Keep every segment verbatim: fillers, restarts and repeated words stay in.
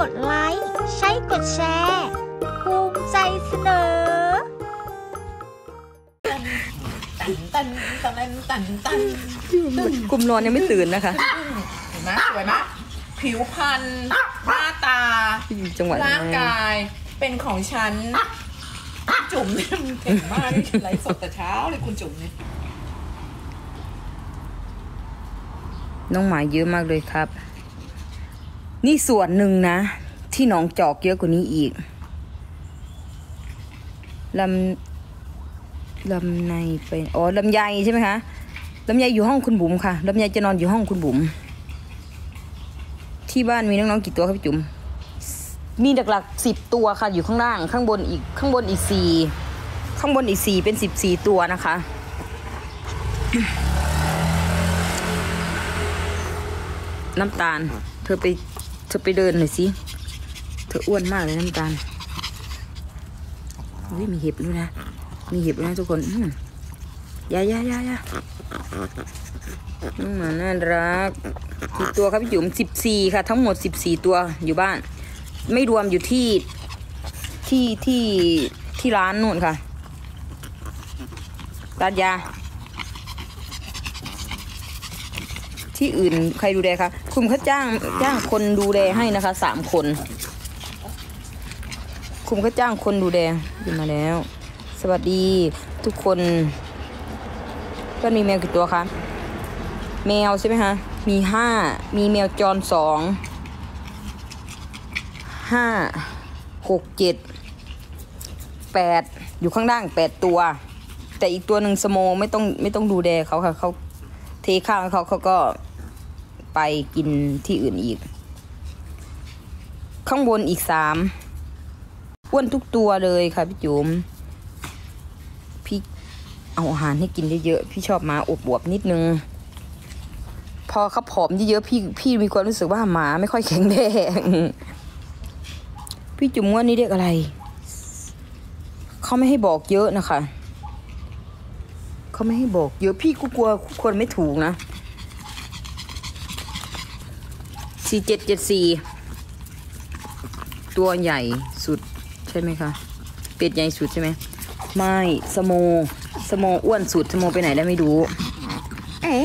กดไลค์ใช้กดแชร์ภูมิใจเสนอตันตันตันตันตันกลุ่มนอนยังไม่ตื่นนะคะเห็นไหมสวยไหมผิวพรรณหน้าตาร่างกายเป็นของฉันจุ๋มเนี่ยเก่งมากที่ไลฟ์สดแต่เช้าเลยคุณจุ๋มเนี่ยน้องหมาเยอะมากเลยครับนี่ส่วนหนึ่งนะที่หนองจอกเยอะกว่านี้อีกลำลำในเป็นอ๋อลำไยใช่ไหมคะลำไยอยู่ห้องคุณบุ๋มค่ะลำไยจะนอนอยู่ห้องคุณบุ๋มที่บ้านมีน้องๆกี่ตัวครับพี่จุ๋มมีหลักๆสิบตัวค่ะอยู่ข้างล่างข้างบนอีกข้างบนอีกสี่ข้างบนอีกสี่เป็นสิบสี่ตัวนะคะน้ำตาลเธอไปเธอไปเดินหน่อยสิเธออ้วนมากเลยน้ำตาลอุ้ยมีเห็บด้วยนะมีเห็บด้วยนะทุกคนยายายายาน้องหมาน่ารักกี่ตัวครับพี่จุ๋มสิบสี่ค่ะทั้งหมดสิบสี่ตัวอยู่บ้านไม่รวมอยู่ที่ที่ที่ที่ร้านนู่นค่ะร้านยาที่อื่นใครดูแลคะคุณเขาจ้างจ้างคนดูแลให้นะคะสามคนคุณเขาจ้างคนดูแลอยู่มาแล้วสวัสดีทุกคนก็มีแมวกี่ตัวคะแมวใช่ไหมคะมีห้ามีแมวจรสองห้าหกเจ็ดแปดอยู่ข้างล่างแปดตัวแต่อีกตัวหนึ่งสโมไม่ต้องไม่ต้องดูแลเขาค่ะเขาเทข้าวเขาเขาก็ไปกินที่อื่นอีกข้างบนอีกสามอ้วนทุกตัวเลยค่ะพี่จุ๋มพี่เอาอาหารให้กินเยอะๆพี่ชอบหมาอวบๆนิดนึงพอเขาผอมเยอะๆพี่พี่มีความรู้สึกว่าหมาไม่ค่อยแข็งแรงพี่จุ๋มว่านี่เรียกอะไรเขาไม่ให้บอกเยอะนะคะเขาไม่ให้บอกเยอะพี่กูกลัวคนไม่ถูกนะสี่เจ็ดเจ็ดสี่ตัวใหญ่สุดใช่ไหมคะเป็ดใหญ่สุดใช่ไหมไม่สโมสโมอ้วนสุดสโมไปไหนได้ไม่รู้เอ๊ะ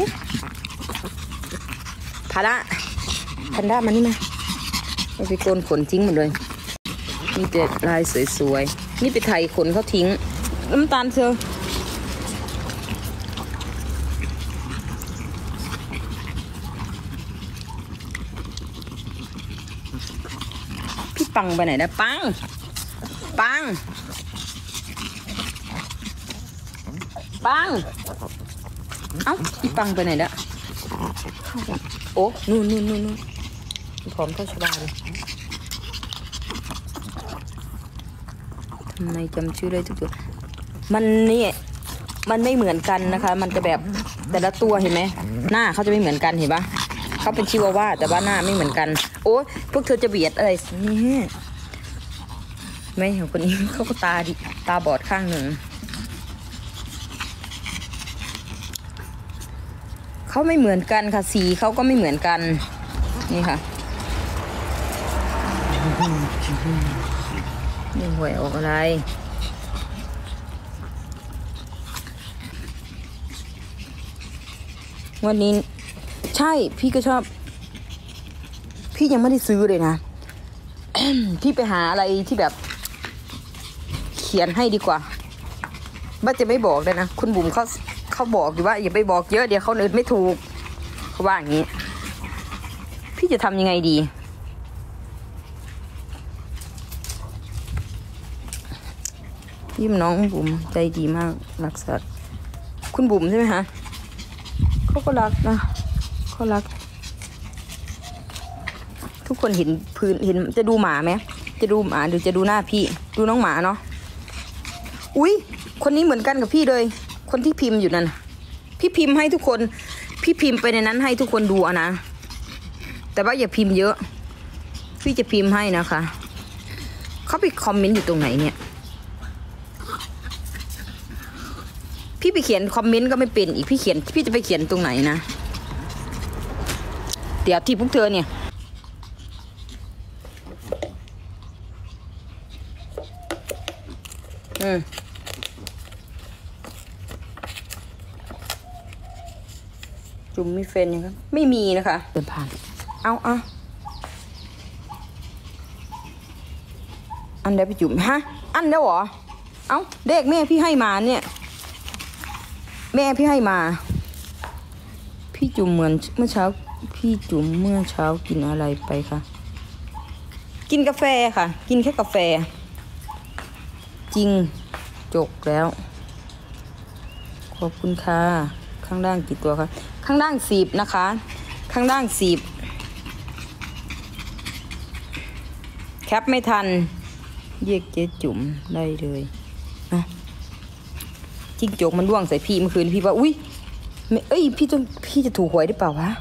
พาระพันด้ามานี่มาเอาไปโกนขนทิ้งหมดเลยนี่แต่ลายสวยๆนี่ไปไถขนเขาทิ้งน้ำตาลเธอพี่ปังไปไหนนะปังปังปังเอ้าพี่ปังไปไหนละโอ้นู่นนู่นนู่นนู่นพร้อมเท่าชบาเลยทำไมจำชื่อได้ทุกตัวมันนี่มันไม่เหมือนกันนะคะมันจะแบบแต่ละตัวเห็นไหมหน้าเขาจะไม่เหมือนกันเห็นปะเขาเป็นชิวาว่าแต่ว่าหน้าไม่เหมือนกันโอ้พวกเธอจะเบียดอะไรนี่ไม่เห็นคนนี้เขาก็ตาดิตาบอดข้างหนึ่งเขาไม่เหมือนกันค่ะสีเขาก็ไม่เหมือนกันนี่ค่ะนี่หวยออกอะไรวันนี้ใช่พี่ก็ชอบพี่ยังไม่ได้ซื้อเลยนะ พี่ไปหาอะไรที่แบบเขียนให้ดีกว่าว่าจะไม่บอกเลยนะคุณบุ๋มเขาเขาบอกอยู่ว่าอย่าไปบอกเยอะเดี๋ยวเขาเนินไม่ถูกเขาว่าอย่างนี้พี่จะทำยังไงดียิ้มน้องบุ๋มใจดีมากรักสัตว์คุณบุ๋มใช่ไหมคะเขาก็รักนะเขารักทุกคนเห็นพื้นเห็นจะดูหมาไหมจะดูหมาหรือจะดูหน้าพี่ดูน้องหมาเนาะอุ้ยคนนี้เหมือนกันกับพี่เลยคนที่พิมพ์อยู่นั่นพี่พิมพ์ให้ทุกคนพี่พิมพ์ไปในนั้นให้ทุกคนดูนะแต่ว่าอย่าพิมพ์เยอะพี่จะพิมพ์ให้นะคะเขาไปคอมเมนต์อยู่ตรงไหนเนี่ยพี่ไปเขียนคอมเมนต์ก็ไม่เป็นอีกพี่เขียนพี่จะไปเขียนตรงไหนนะเดี๋ยวที่พวกเธอเนี่ยอืมจุ่มมีเฟนยังครับไม่มีนะคะเดินผ่านเอาเอาอันเดียวไปจุ่มฮะอันเดียวเหรอเอาเด็กแม่พี่ให้มาเนี่ยแม่พี่ให้มาพี่จุ่มเหมือนเมื่อเช้าพี่จุ่มเมื่อเช้ากินอะไรไปคะกินกาแฟค่ะกินแค่กาแฟจริงจกแล้วขอบคุณค่ะข้างล่างกี่ตัวคะข้างล่างสิบนะคะข้างล่างสิบแคปไม่ทันเรียกเจ๊จุ๋มได้เลยนะจิ้งจกมันร่วงใส่พี่เมื่อคืนพี่ว่าอุ้ยเอ้ยพี่จะพี่จะถูกหวยได้เปล่าวะ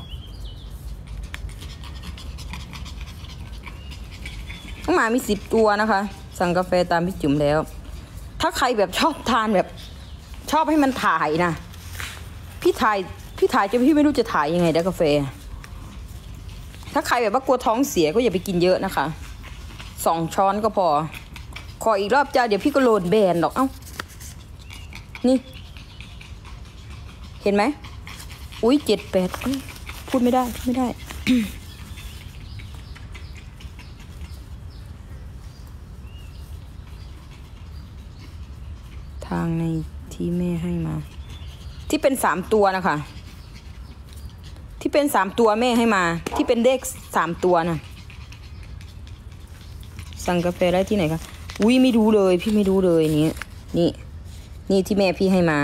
น้องหมามีสิบตัวนะคะสั่งกาแฟตามพี่จุ๋มแล้วถ้าใครแบบชอบทานแบบชอบให้มันถ่ายนะพี่ถ่ายพี่ถ่ายจะพี่ไม่รู้จะถ่ายยังไงได้กาแฟถ้าใครแบบว่ากลัวท้องเสียก็อย่าไปกินเยอะนะคะสองช้อนก็พอขออีกรอบจ้าเดี๋ยวพี่ก็โหลดแบนหรอกเอ้านี่เห็นไหมอุ้ยเจ็ดแปดพูดไม่ได้พูดไม่ได้ ทางในที่แม่ให้มาที่เป็นสามตัวนะคะที่เป็นสามตัวแม่ให้มาที่เป็นเลขสามตัวน่ะสั่งกาแฟได้ที่ไหนคะอุ้ยไม่รู้เลยพี่ไม่รู้เลยนี่นี่นี่ที่แม่พี่ให้มา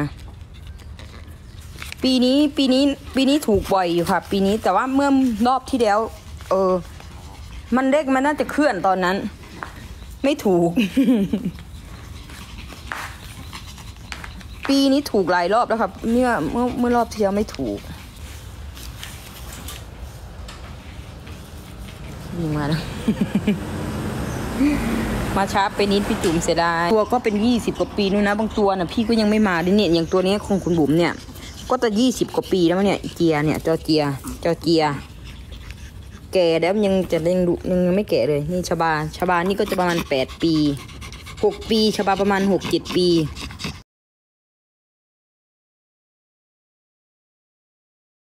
ปีนี้ปีนี้ปีนี้ถูกบ่อยอยู่ค่ะปีนี้แต่ว่าเมื่อรอบที่แล้วเออมันเลขมันน่าจะเคลื่อนตอนนั้นไม่ถูก ปีนี้ถูกหลายรอบแล้วครับเนี่ยเมื่อเมื่อรอบที่แล้วไม่ถูกยิงมาแล้ว มาช้าไปนิดพี่จุ๋มเสียดายตัวก็เป็นยี่สิบกว่าปีนู่นนะบางตัวน่ะพี่ก็ยังไม่มาเลยเนี่ยอย่างตัวนี้ของคุณบุ๋มเนี่ยก็จะยี่สิบกว่าปีแล้วเนี่ยเจียเนี่ยจอเจียจอเจียแก่แล้วยังจะยังยังไม่แก่เลยนี่ชบาชบานี่ก็จะประมาณแปดปีหกปีชบาประมาณหกเจ็ดปี